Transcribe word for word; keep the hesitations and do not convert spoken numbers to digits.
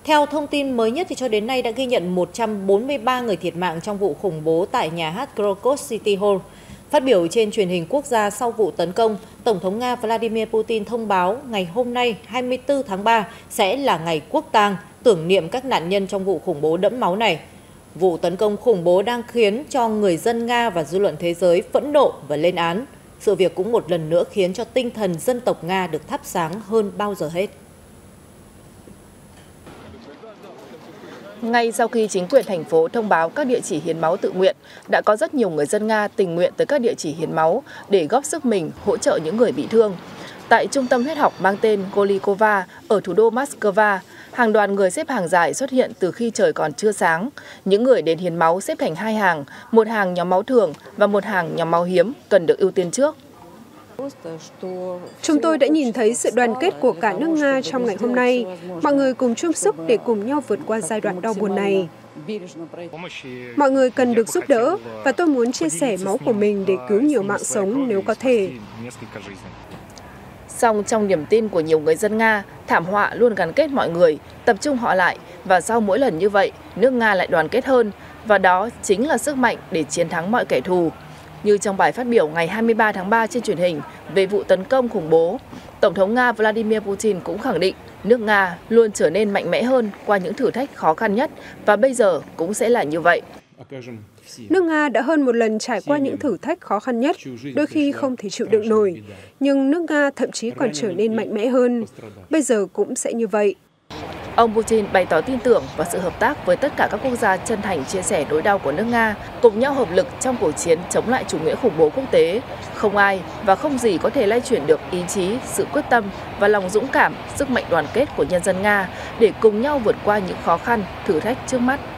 Theo thông tin mới nhất thì cho đến nay đã ghi nhận một trăm bốn mươi ba người thiệt mạng trong vụ khủng bố tại nhà hát Krakow City Hall. Phát biểu trên truyền hình quốc gia sau vụ tấn công, Tổng thống Nga Vladimir Putin thông báo ngày hôm nay hai mươi tư tháng ba sẽ là ngày quốc tang, tưởng niệm các nạn nhân trong vụ khủng bố đẫm máu này. Vụ tấn công khủng bố đang khiến cho người dân Nga và dư luận thế giới phẫn nộ và lên án. Sự việc cũng một lần nữa khiến cho tinh thần dân tộc Nga được thắp sáng hơn bao giờ hết. Ngay sau khi chính quyền thành phố thông báo các địa chỉ hiến máu tự nguyện, đã có rất nhiều người dân Nga tình nguyện tới các địa chỉ hiến máu để góp sức mình hỗ trợ những người bị thương. Tại trung tâm huyết học mang tên Golikova ở thủ đô Moscow, hàng đoàn người xếp hàng dài xuất hiện từ khi trời còn chưa sáng. Những người đến hiến máu xếp thành hai hàng, một hàng nhóm máu thường và một hàng nhóm máu hiếm cần được ưu tiên trước. Chúng tôi đã nhìn thấy sự đoàn kết của cả nước Nga trong ngày hôm nay. Mọi người cùng chung sức để cùng nhau vượt qua giai đoạn đau buồn này. Mọi người cần được giúp đỡ và tôi muốn chia sẻ máu của mình để cứu nhiều mạng sống nếu có thể. Song trong niềm tin của nhiều người dân Nga, thảm họa luôn gắn kết mọi người, tập trung họ lại, và sau mỗi lần như vậy, nước Nga lại đoàn kết hơn, và đó chính là sức mạnh để chiến thắng mọi kẻ thù. Như trong bài phát biểu ngày hai mươi ba tháng ba trên truyền hình về vụ tấn công khủng bố, Tổng thống Nga Vladimir Putin cũng khẳng định nước Nga luôn trở nên mạnh mẽ hơn qua những thử thách khó khăn nhất, và bây giờ cũng sẽ là như vậy. Nước Nga đã hơn một lần trải qua những thử thách khó khăn nhất, đôi khi không thể chịu đựng nổi, nhưng nước Nga thậm chí còn trở nên mạnh mẽ hơn. Bây giờ cũng sẽ như vậy. Ông Putin bày tỏ tin tưởng vào sự hợp tác với tất cả các quốc gia chân thành chia sẻ nỗi đau của nước Nga, cùng nhau hợp lực trong cuộc chiến chống lại chủ nghĩa khủng bố quốc tế. Không ai và không gì có thể lay chuyển được ý chí, sự quyết tâm và lòng dũng cảm, sức mạnh đoàn kết của nhân dân Nga để cùng nhau vượt qua những khó khăn, thử thách trước mắt.